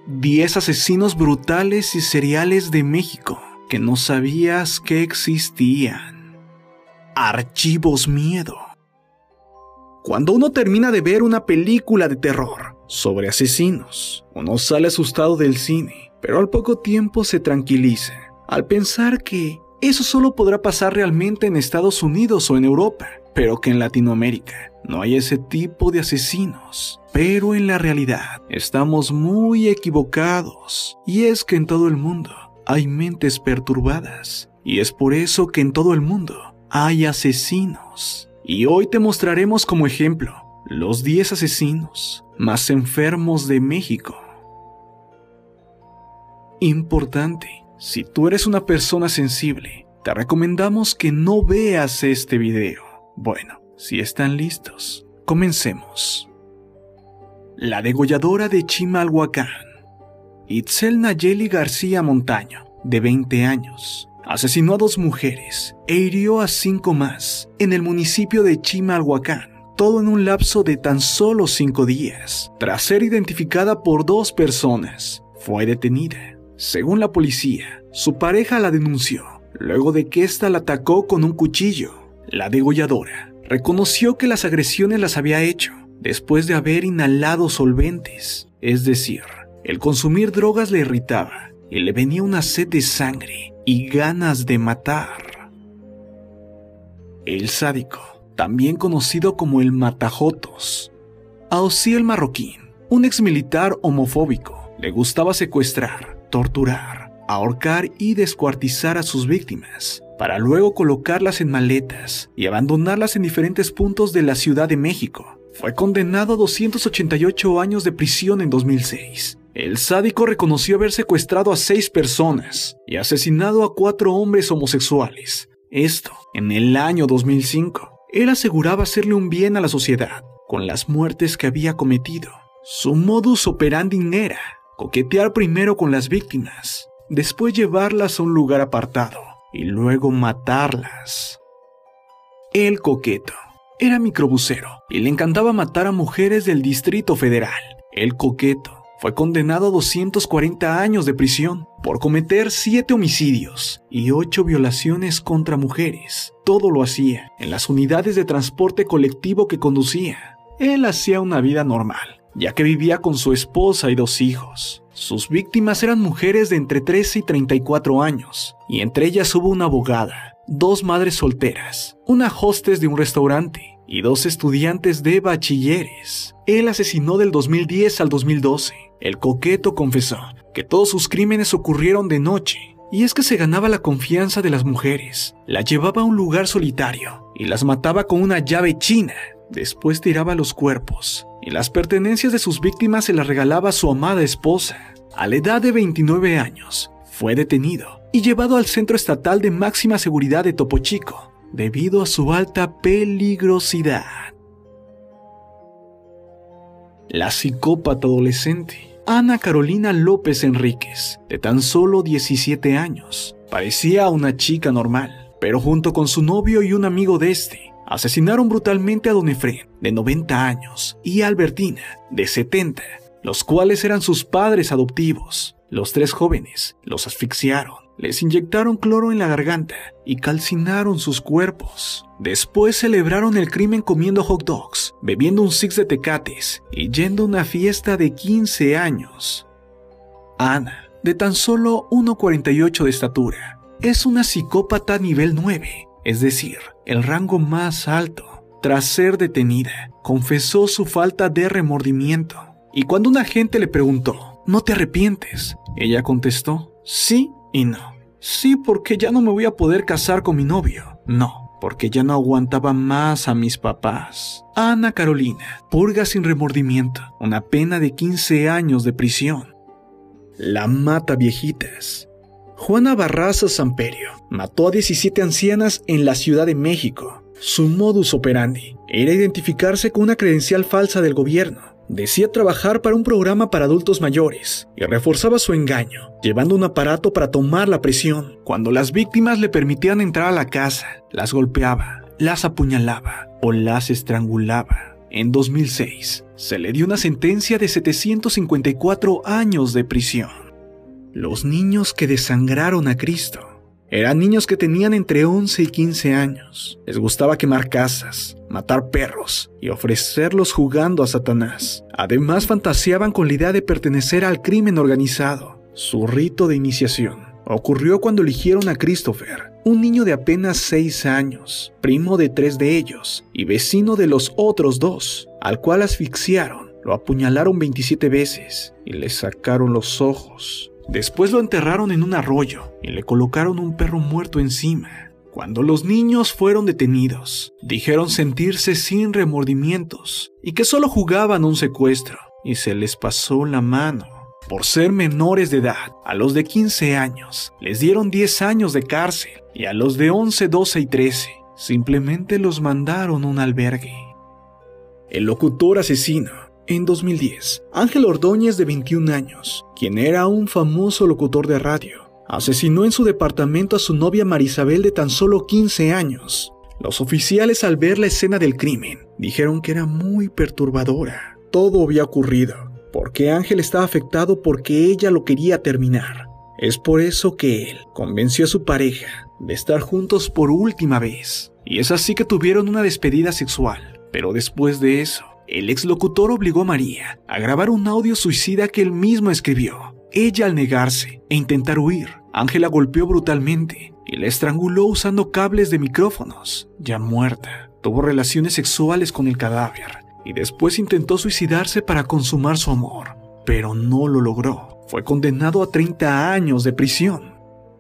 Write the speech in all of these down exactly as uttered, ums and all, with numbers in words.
diez asesinos brutales y seriales de México que no sabías que existían. Archivos Miedo. Cuando uno termina de ver una película de terror sobre asesinos, uno sale asustado del cine, pero al poco tiempo se tranquiliza al pensar que eso solo podrá pasar realmente en Estados Unidos o en Europa, pero que en Latinoamérica no hay ese tipo de asesinos. Pero en la realidad estamos muy equivocados, y es que en todo el mundo hay mentes perturbadas, y es por eso que en todo el mundo hay asesinos. Y hoy te mostraremos como ejemplo los diez asesinos más enfermos de México. Importante, si tú eres una persona sensible, te recomendamos que no veas este video. Bueno, si están listos, comencemos. La degolladora de Chimalhuacán. Itzel Nayeli García Montaño, de veinte años, asesinó a dos mujeres e hirió a cinco más en el municipio de Chimalhuacán, todo en un lapso de tan solo cinco días. Tras ser identificada por dos personas, fue detenida. Según la policía, su pareja la denunció luego de que ésta la atacó con un cuchillo. La degolladora reconoció que las agresiones las había hecho después de haber inhalado solventes, es decir, el consumir drogas le irritaba y le venía una sed de sangre y ganas de matar. El sádico, también conocido como el Matajotos. A Osiel Marroquín, un exmilitar homofóbico, le gustaba secuestrar, torturar, ahorcar y descuartizar a sus víctimas, para luego colocarlas en maletas y abandonarlas en diferentes puntos de la Ciudad de México. Fue condenado a doscientos ochenta y ocho años de prisión en dos mil seis. El sádico reconoció haber secuestrado a seis personas y asesinado a cuatro hombres homosexuales. Esto en el año dos mil cinco. Él aseguraba hacerle un bien a la sociedad con las muertes que había cometido. Su modus operandi era coquetear primero con las víctimas, después llevarlas a un lugar apartado y luego matarlas. El coqueto era microbusero y le encantaba matar a mujeres del Distrito Federal. El coqueto fue condenado a doscientos cuarenta años de prisión por cometer siete homicidios y ocho violaciones contra mujeres. Todo lo hacía en las unidades de transporte colectivo que conducía. Él hacía una vida normal, ya que vivía con su esposa y dos hijos. Sus víctimas eran mujeres de entre trece y treinta y cuatro años, y entre ellas hubo una abogada, dos madres solteras, una hostess de un restaurante y dos estudiantes de bachilleres. Él asesinó del dos mil diez al dos mil doce. El coqueto confesó que todos sus crímenes ocurrieron de noche, y es que se ganaba la confianza de las mujeres, las llevaba a un lugar solitario y las mataba con una llave china. Después tiraba los cuerpos y las pertenencias de sus víctimas se las regalaba a su amada esposa. A la edad de veintinueve años, fue detenido y llevado al Centro Estatal de Máxima Seguridad de Topo Chico, debido a su alta peligrosidad. La psicópata adolescente Ana Carolina López Enríquez, de tan solo diecisiete años, parecía una chica normal, pero junto con su novio y un amigo de este, asesinaron brutalmente a don Efrén, de noventa años, y a Albertina, de setenta, los cuales eran sus padres adoptivos. Los tres jóvenes los asfixiaron, les inyectaron cloro en la garganta y calcinaron sus cuerpos. Después celebraron el crimen comiendo hot dogs, bebiendo un six de tecates y yendo a una fiesta de quince años. Ana, de tan solo uno cuarenta y ocho de estatura, es una psicópata nivel nueve, es decir, el rango más alto. Tras ser detenida, confesó su falta de remordimiento, y cuando un agente le preguntó, ¿no te arrepientes?, ella contestó, sí y no. Sí, porque ya no me voy a poder casar con mi novio. No, porque ya no aguantaba más a mis papás. Ana Carolina purga sin remordimiento una pena de quince años de prisión. La mata viejitas. Juana Barraza Samperio mató a diecisiete ancianas en la Ciudad de México. Su modus operandi era identificarse con una credencial falsa del gobierno. Decía trabajar para un programa para adultos mayores y reforzaba su engaño, llevando un aparato para tomar la presión. Cuando las víctimas le permitían entrar a la casa, las golpeaba, las apuñalaba o las estrangulaba. en dos mil seis, se le dio una sentencia de setecientos cincuenta y cuatro años de prisión. Los niños que desangraron a Cristo eran niños que tenían entre once y quince años. Les gustaba quemar casas, matar perros y ofrecerlos jugando a Satanás. Además, fantaseaban con la idea de pertenecer al crimen organizado. Su rito de iniciación ocurrió cuando eligieron a Christopher, un niño de apenas seis años, primo de tres de ellos y vecino de los otros dos, al cual asfixiaron, lo apuñalaron veintisiete veces y le sacaron los ojos. Después lo enterraron en un arroyo y le colocaron un perro muerto encima. Cuando los niños fueron detenidos, dijeron sentirse sin remordimientos y que solo jugaban un secuestro, y se les pasó la mano. Por ser menores de edad, a los de quince años les dieron diez años de cárcel y a los de once, doce y trece simplemente los mandaron a un albergue. El locutor asesino. En dos mil diez, Ángel Ordóñez, de veintiún años, quien era un famoso locutor de radio, asesinó en su departamento a su novia Marisabel, de tan solo quince años. Los oficiales, al ver la escena del crimen, dijeron que era muy perturbadora. Todo había ocurrido porque Ángel estaba afectado porque ella lo quería terminar. Es por eso que él convenció a su pareja de estar juntos por última vez. Y es así que tuvieron una despedida sexual. Pero después de eso, el exlocutor obligó a María a grabar un audio suicida que él mismo escribió. Ella, al negarse e intentar huir, Ángel la golpeó brutalmente y la estranguló usando cables de micrófonos. Ya muerta, tuvo relaciones sexuales con el cadáver y después intentó suicidarse para consumar su amor, pero no lo logró. Fue condenado a treinta años de prisión.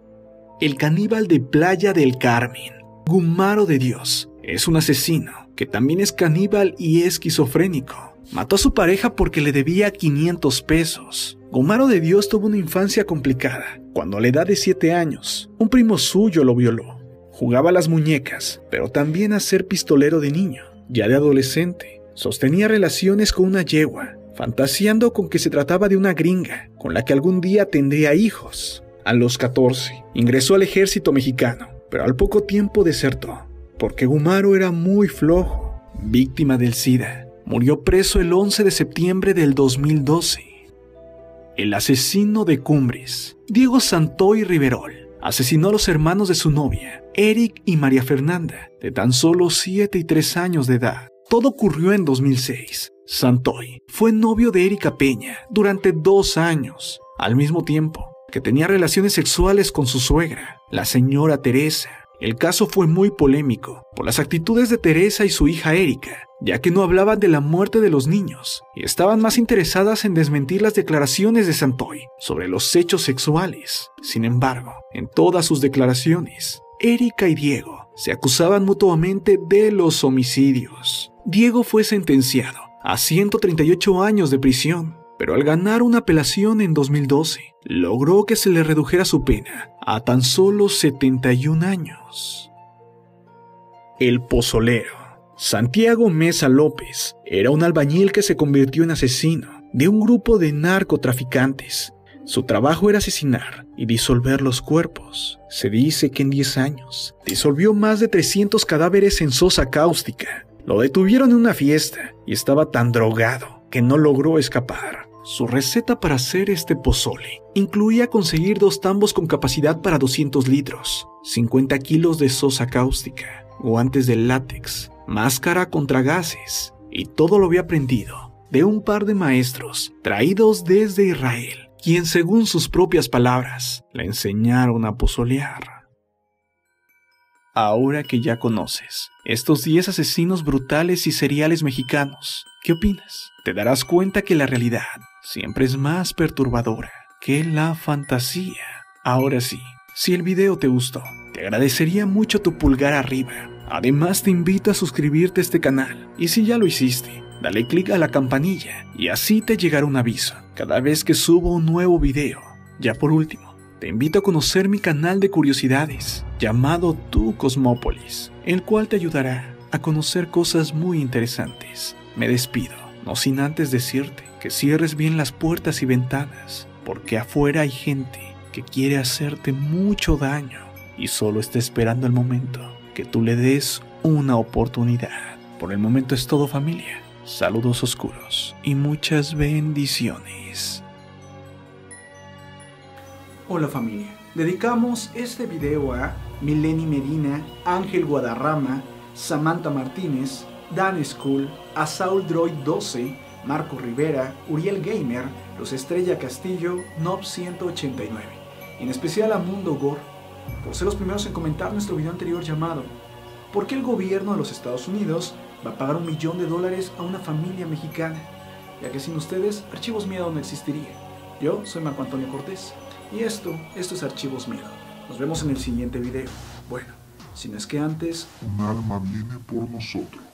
El caníbal de Playa del Carmen, Gumaro de Dios, es un asesino que también es caníbal y esquizofrénico. Mató a su pareja porque le debía quinientos pesos. Gumaro de Dios tuvo una infancia complicada. Cuando a la edad de siete años, un primo suyo lo violó. Jugaba a las muñecas, pero también a ser pistolero de niño. Ya de adolescente, sostenía relaciones con una yegua, fantaseando con que se trataba de una gringa, con la que algún día tendría hijos. A los catorce, ingresó al ejército mexicano, pero al poco tiempo desertó, porque Gumaro era muy flojo. Víctima del SIDA, murió preso el once de septiembre del dos mil doce. El asesino de Cumbres, Diego Santoy Riverol, asesinó a los hermanos de su novia, Eric y María Fernanda, de tan solo siete y tres años de edad. Todo ocurrió en dos mil seis. Santoy fue novio de Erika Peña durante dos años, al mismo tiempo que tenía relaciones sexuales con su suegra, la señora Teresa. El caso fue muy polémico por las actitudes de Teresa y su hija Erika, ya que no hablaban de la muerte de los niños y estaban más interesadas en desmentir las declaraciones de Santoy sobre los hechos sexuales. Sin embargo, en todas sus declaraciones, Erika y Diego se acusaban mutuamente de los homicidios. Diego fue sentenciado a ciento treinta y ocho años de prisión, pero al ganar una apelación en dos mil doce, logró que se le redujera su pena a tan solo setenta y un años. El pozolero. Santiago Mesa López era un albañil que se convirtió en asesino de un grupo de narcotraficantes. Su trabajo era asesinar y disolver los cuerpos. Se dice que en diez años disolvió más de trescientos cadáveres en sosa cáustica. Lo detuvieron en una fiesta y estaba tan drogado que no logró escapar. Su receta para hacer este pozole incluía conseguir dos tambos con capacidad para doscientos litros, cincuenta kilos de sosa cáustica, guantes de látex, máscara contra gases, y todo lo había aprendido de un par de maestros traídos desde Israel, quien, según sus propias palabras, le enseñaron a pozolear. Ahora que ya conoces estos diez asesinos brutales y seriales mexicanos, ¿qué opinas? Te darás cuenta que la realidad siempre es más perturbadora que la fantasía. Ahora sí, si el video te gustó, te agradecería mucho tu pulgar arriba. Además, te invito a suscribirte a este canal, y si ya lo hiciste, dale clic a la campanilla y así te llegará un aviso cada vez que subo un nuevo video. Ya por último, te invito a conocer mi canal de curiosidades llamado Tu Cosmópolis, el cual te ayudará a conocer cosas muy interesantes. Me despido, no sin antes decirte que cierres bien las puertas y ventanas, porque afuera hay gente que quiere hacerte mucho daño y solo está esperando el momento que tú le des una oportunidad. Por el momento es todo, familia. saludos oscuros y muchas bendiciones. Hola familia, dedicamos este video a Mileni Medina, Ángel Guadarrama, Samantha Martínez, Dan School, a Saul Droid doce, Marco Rivera, Uriel Gamer, Los Estrella Castillo, Nob ciento ochenta y nueve, y en especial a Mundo Gore, por ser los primeros en comentar nuestro video anterior llamado ¿por qué el gobierno de los Estados Unidos va a pagar un millón de dólares a una familia mexicana? Ya que sin ustedes, Archivos Miedo no existiría. Yo soy Marco Antonio Cortés, y esto, esto es Archivos Miedo. Nos vemos en el siguiente video. Bueno, si no es que antes... Un alma viene por nosotros.